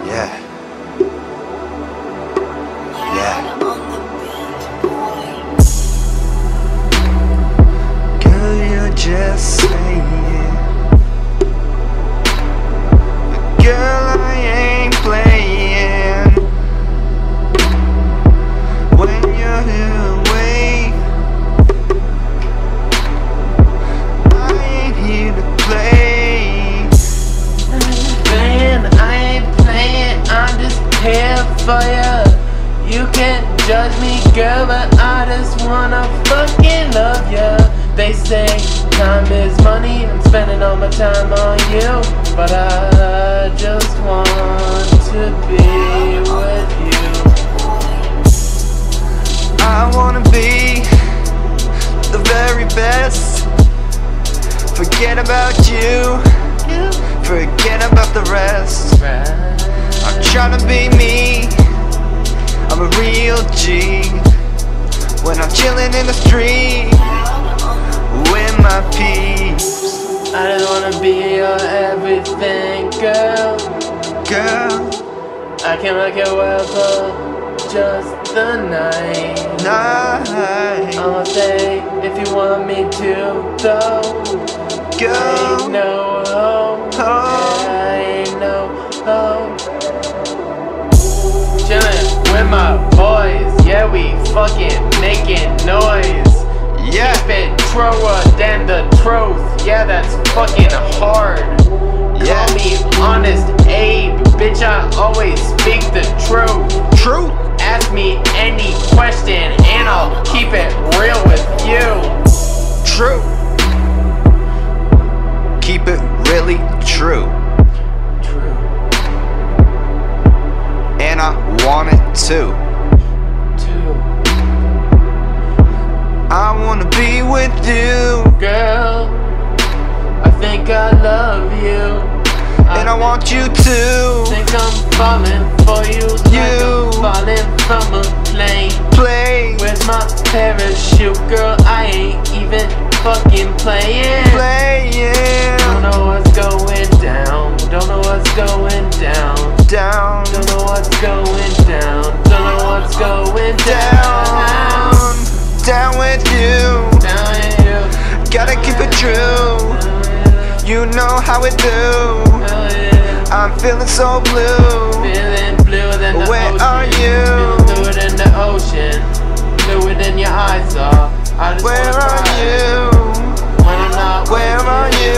Yeah. Yeah. Girl, you're just saying, but girl, I ain't playing. When you're away, I ain't here to play. I ain't playing, I'm just here for ya. You can't judge me, girl, but I just wanna fucking love ya. They say time is money, I'm spending all my time on you, but I just want to be with you. I wanna be the very best. Forget about you, forget about the rest. I'm tryna be me, I'm a real G. When I'm chilling in the street with my peeps. I just wanna be your everything, girl. Girl, I can make it well for just the night. I'ma stay if you want me to, though. Girl, Ain't no hope, ain't no hope. Chillin' with my boys, yeah, we fucking making noise. yeah. Keep it truer than the truth, yeah, that's fucking hard. Yeah. Call me Honest Abe, bitch, I always speak the truth. Truth. Ask me any question and I'll keep it real with you. True. Keep it really true. True. And I want it too. I wanna be with you, Girl, I think I love you. and I want you to Think I'm falling for you, like I'm falling from a plane. play. Where's my parachute, girl? I ain't even fucking playing. Don't know what's going down. Don't know what's going down. Down, Don't know what's going down. Don't know what's going down. down with you. Down with you. Gotta keep it true. You know how it do. I'm feeling so blue. Feeling bluer than the Where ocean. are you? Feeling bluer than the ocean. Bluer than your eyes are. I just Where wanna are cry you? when I'm not Where with are you?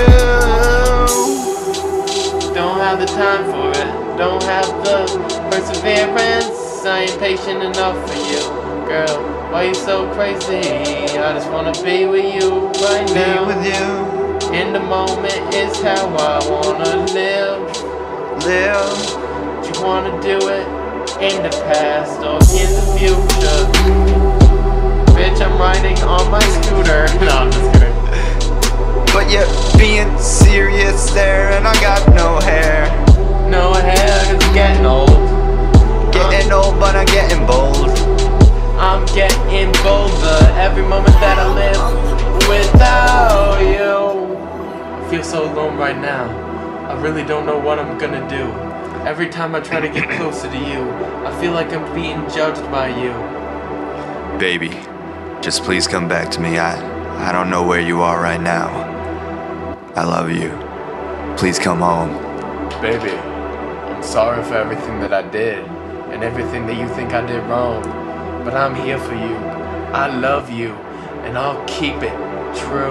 Don't have the time for it. Don't have the perseverance. I ain't patient enough for you, girl. Why you so crazy? I just wanna be with you right Be now. with you, In the moment is how I wanna live. live. Do you wanna do it in the past or in the future? Bitch, I'm riding on my scooter. No, I'm just kidding. But you're being serious there, and I got no hair. No hair, cause I'm getting old. Getting old, but I'm getting bold. I'm getting bolder every moment that I live without you. I feel so alone right now. I really don't know what I'm gonna do. Every time I try to get closer to you, I feel like I'm being judged by you. Baby, just please come back to me. I don't know where you are right now. I love you. Please come home. Baby, I'm sorry for everything that I did and everything that you think I did wrong. But I'm here for you. I love you and I'll keep it true.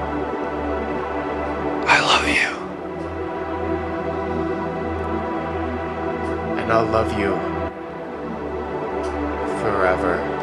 I love you. And I'll love you forever.